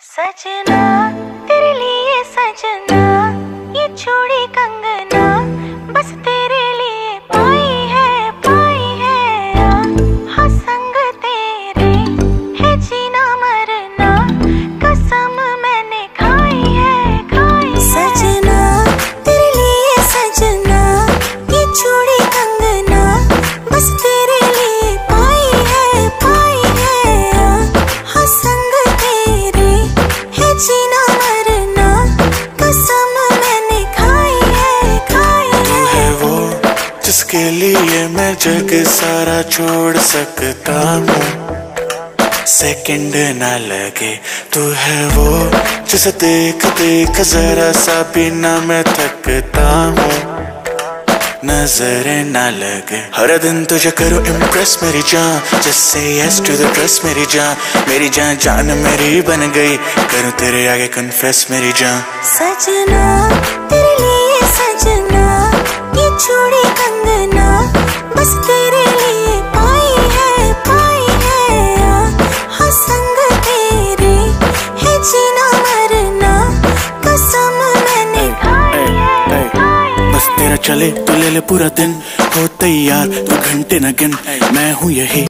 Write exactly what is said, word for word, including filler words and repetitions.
सजना तेरे लिए सजना, ये चूड़ी कंगना बस तेरे लिए पाई है पाई है। हाँ संग तेरे है जीना मरना, कसम मैंने खाई है खाई है। सजना तेरे लिए सजना, ये चूड़ी कंगना बस तेरे लिए पाई है पाई है। हाँ संग तेरे है जीना मरना, कसम मैंने खाई है खाई है। तू है वो जिसके लिए मैं जग सारा छोड़ सकता हूँ, सेकंड ना लगे। तू है वो जिसे देख देख जरा सा भी ना मैं थकता हूँ, नजरें ना लगे। हर दिन तुझे करूँ इम्प्रेस मेरी जान, just say yes to the dress मेरी जान। मेरी जान जान मेरी बन गई, करूँ तेरे आगे कन्फेस मेरी जान। सजना तेरे लिए सजना, ये चूड़ी कंगना बस तेरे लिए पाई है पाई है। हाँ संग तेरे है जीना मरना, कसम मैंने खाई है खाई है। बस तेरा चले तो ले ले पूरा दिन, हो तैयार तू घंटे न गिन, मैं हूँ यही।